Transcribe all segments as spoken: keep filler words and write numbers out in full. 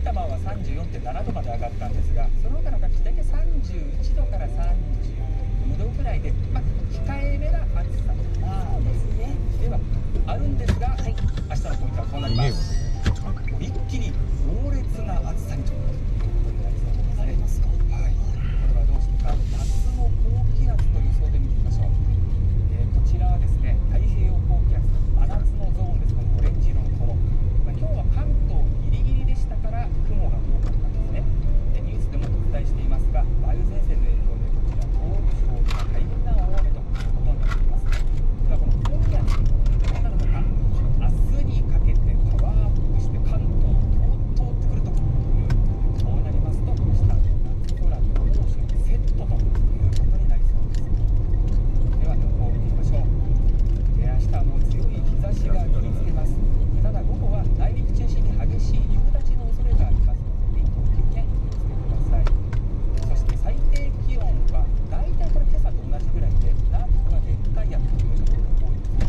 玉は さんじゅうよんてんなな 度まで上がったんですが、その他の各地大体さんじゅういちどからさんじゅうにどぐらいで、まあ、控えめな暑さそうですね。 ではあるんですが、 はい、 明日のポイントはこうなります。一気に猛烈な暑さにということになりそうですね。 ありますか。 はい、これはどうしてか、夏の高気圧の予想で見てみましょう。えー、こちらはですね、太平洋高気圧の真夏のゾーンです。このオレンジ色のところ、まあ、今日は関東ギリギリでしたから雲が多かったんですね。でニュースでもお伝えしていますが、梅雨前線の影響でこちら東北地方では大変な大雨ということになっています。ではこの高気圧どうなるのか、明日にかけてパワーアップして関東を通ってくるということで、こうなりますと明日の夏空と猛暑にセットということになりそうです。では予報を見てみましょう。で明日はもう強い日差しが照りつけます。ただ午後は内陸中心に激しい夕立の恐れがありますので、天気の急変お気をつけください。そして最低気温は大体これ今朝と同じぐらいで、南部は熱帯夜というところが多いです。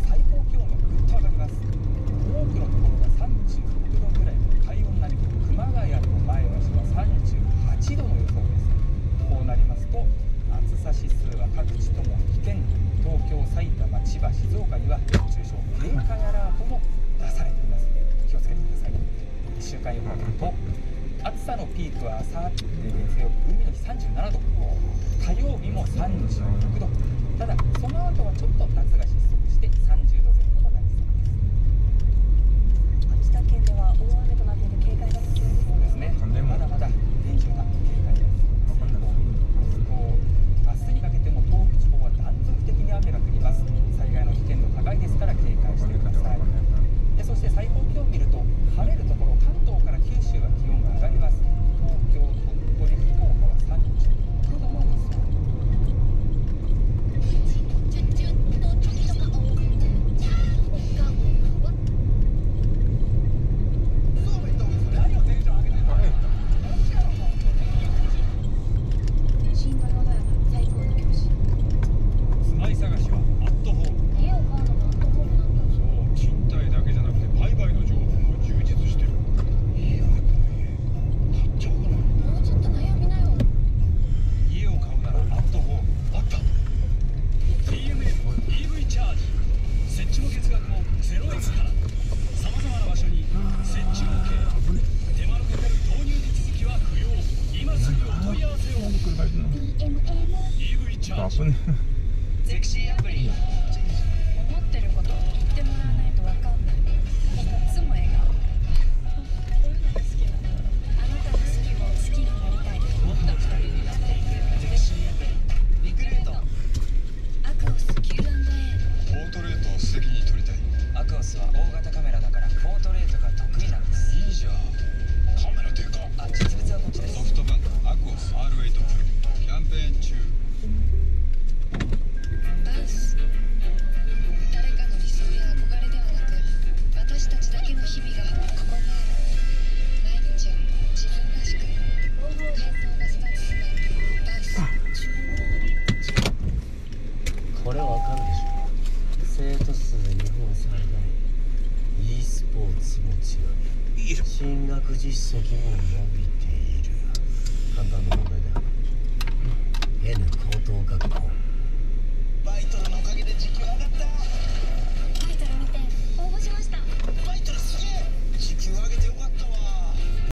最高気温がぐっと上がります。多くのところがさんじゅうろくどぐらいの体温並み、熊谷と前橋はさんじゅうはちどの予想です。こうなりますと暑さ指数は各地とも危険、東京、埼玉、千葉、静岡には熱中症警戒アラートも出されています。気をつけてください。いっしゅうかん予報を見ると、暑さのピークはあさって月曜日、海の日さんじゅうななど、火曜日もさんじゅうろくど、ただその後はちょっと夏が失速してさんじゅうどぜん後となりそうです。 秋田県では大雨となっている警戒が必要です。 そうですね。まだまだ厳重な警戒です。明日にかけても東北地方は断続的に雨が降ります。災害の危険度高いですから警戒してください。でそして最高気温を見ると、晴れるところ、関東から九州は気温が上がります。東京、鳥取、福岡はさんじゅうろくどの予想。 新土曜ドラマ最高の教師。 住まい探しはアットホーム。 家を買うのもアットホームなんだ。 そう、賃貸だけじゃなくて売買の情報も充実してる。いいよね、この家。買っちゃおうかな。 もうちょっと悩みなよ。 家を買うならアットホーム。あった。 ティーエムエム イーブイ チャージ。設置も月額もゼロえんから。さまざまな場所に設置 OK。手間のかかる導入手続きは不要。今すぐお問い合わせを。 ティーエムエムイーブイ チャージ。 ゼクシーアプリ。 思ってること言ってもらわないとわかんない。いつも笑顔。こういうのが好きなの。あなたの好きを好きになりたい。もっと一人になっていく。 ゼクシーアプリ。リクルート。 アクオス キューアンドエー。 ポートレートを素敵に撮りたい。 アクオスは大型カメラだからポートレートが得意なんです。 いいじゃん。カメラでか。 あ、実物はこっちです。 ソフトバンクアクオス アールエイト プロキャンペーン中。 バウス。誰かの理想や憧れではなく、私たちだけの日々がここにある。毎日を自分らしく。幻想が育つ島バウス。 これわかるでしょ。生徒数日本最大、 e スポーツも強い、進学実績も伸びている。簡単な問題だ。N 高等学校